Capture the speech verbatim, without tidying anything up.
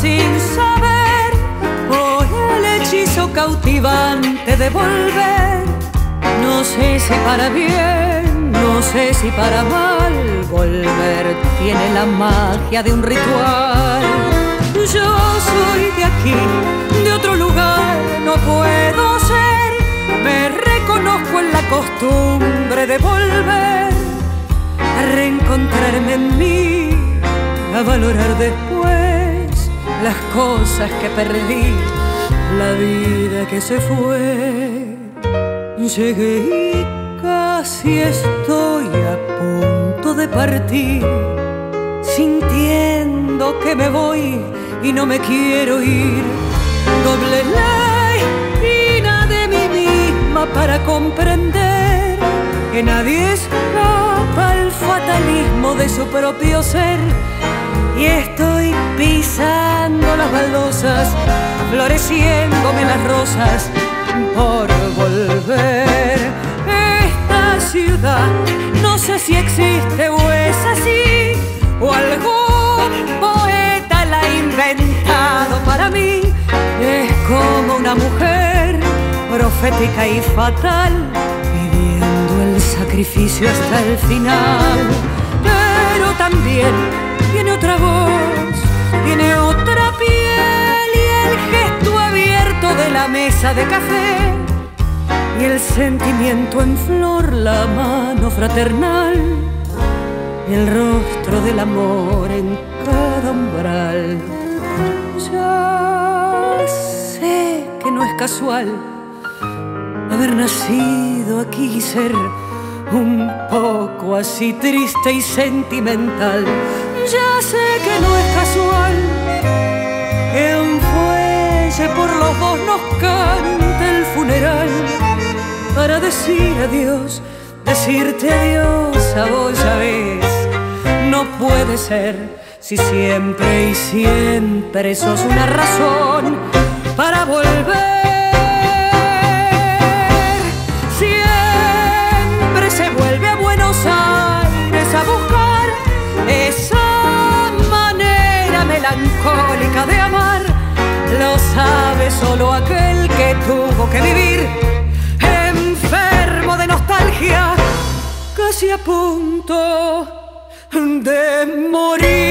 sin saber por el hechizo cautivante de volver. No sé si para bien, no sé si para mal, volver tiene la magia de un ritual. Yo soy de aquí, de otro lugar no puedo ser. Me reconozco en la costumbre de volver a reencontrarme en mí, a valorar después las cosas que perdí, la vida que se fue. Llegué y casi estoy a punto de partir, sintiendo que me voy y no me quiero ir. Doble la esquina de mí misma para comprender que nadie escapa al fatalismo de su propio ser. Y estoy pisando las baldosas, floreciéndome las rosas por volver. Esta ciudad no sé si existe o es así, o algún poeta la ha inventado para mí. Es como una mujer profética y fatal, pidiendo el sacrificio hasta el final. Pero también tiene otra voz, tiene otra piel y el gesto abierto de la mesa de café, y el sentimiento en flor, la mano fraternal, y el rostro del amor en cada umbral. Ya sé que no es casual haber nacido aquí y ser un poco así triste y sentimental. Ya sé que no es casual que un fuelle por los dos nos cante el funeral, para decir adiós, decirte adiós a vos, ya ves. No puede ser si siempre y siempre sos una razón para volver. Siempre se vuelve a Buenos Aires a buscar esa manera melancólica de amar. Lo sabe solo aquel que tuvo que vivir enfermo de nostalgia, casi a punto de morir.